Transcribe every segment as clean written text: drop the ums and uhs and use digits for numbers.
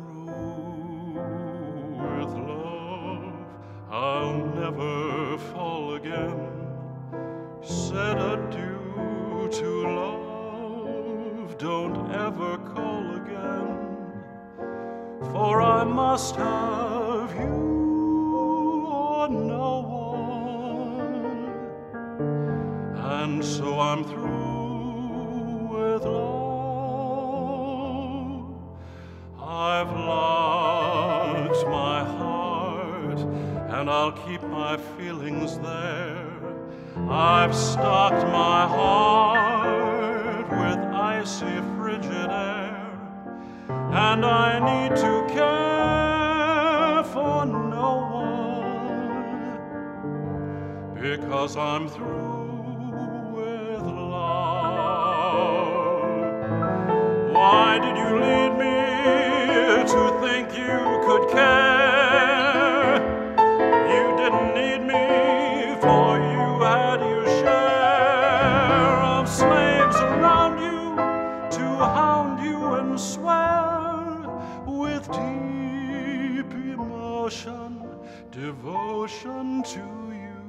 through with love, I'll never fall again. Said adieu to love, don't ever call again. For I must have you or no one. And so I'm through with love. I've locked my heart, and I'll keep my feelings there. I've stocked my heart with icy, frigid air, and I need to care for no one, because I'm through with love. Why did you lead me to think you could care? You didn't need me, for you had your share of slaves around you to hound you and swear with deep emotion, devotion to you.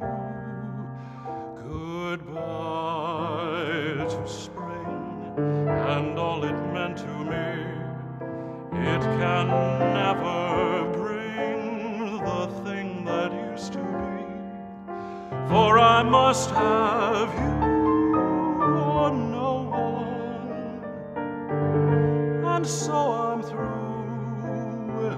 Goodbye to spring and all it meant to me. It can never bring the thing that used to be. For I must have you or no one, and so I'm through with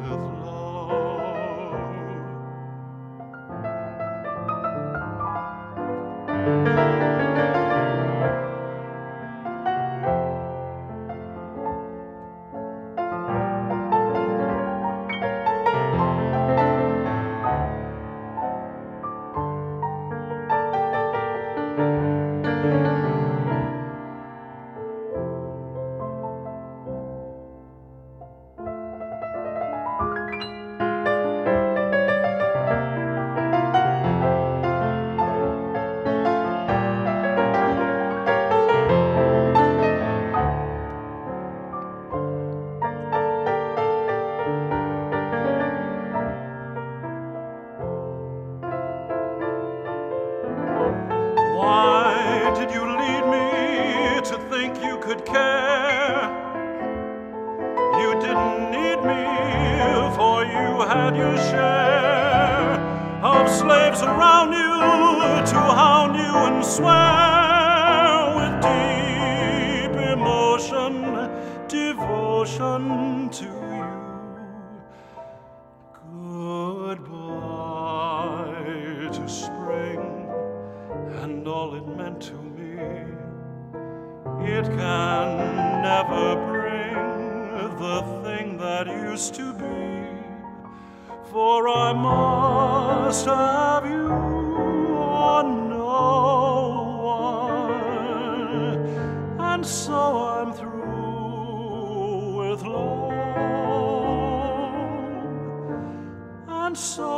love, and so